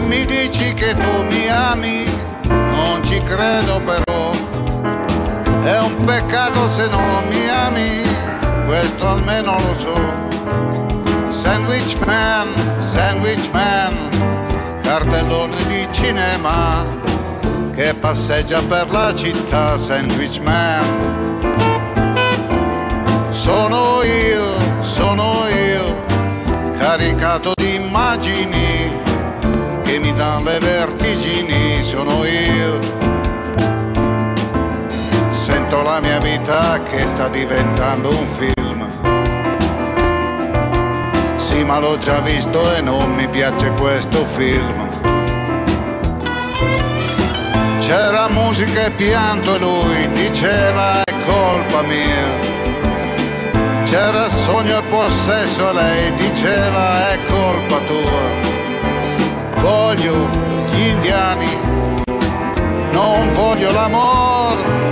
mi dici che tu mi ami, non ci credo però. È un peccato se non mi ami, questo almeno lo so. Sandwich man, cartellone di cinema che passeggia per la città. Sandwich man, sono io, caricato di immagini che mi danno le vertigini. Sono io, sento la mia vita che sta diventando un film. Sì, ma l'ho già visto e non mi piace questo film. C'era musica e pianto e lui diceva è colpa mia. C'era sogno e possesso e lei diceva è colpa tua. Voglio gli indiani, non voglio l'amore.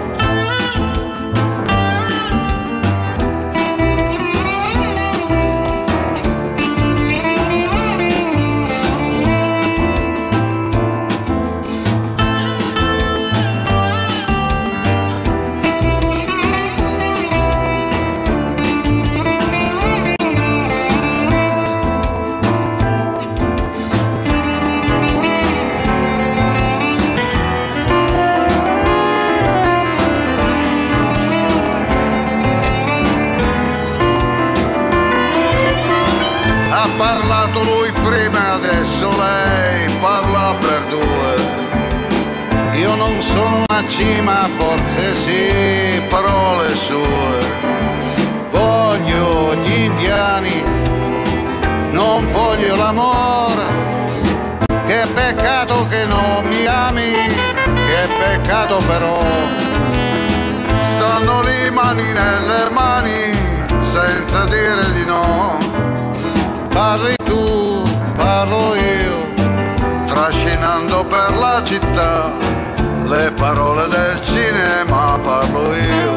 Ha parlato lui prima, adesso lei parla per due. Io non sono una cima, forse sì, parole sue. Voglio gli indiani, non voglio l'amore. Che peccato che non mi ami, che peccato però. Stanno lì mani nelle mani, senza dire di no. Parli tu, parlo io, trascinando per la città le parole del cinema. Parlo io.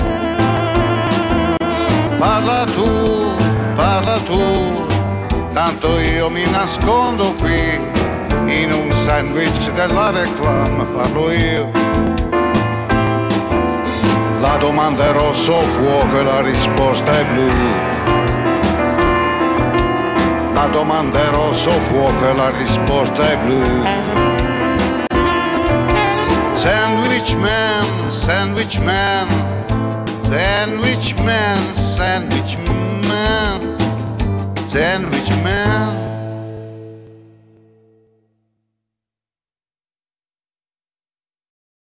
Parla tu, tanto io mi nascondo qui in un sandwich della reclama. Parlo io. La domanda è rosso fuoco e la risposta è blu. La domanda è rosso fuoco e la risposta è blu. Sandwich man, sandwich man, sandwich man, sandwich man, sandwich man.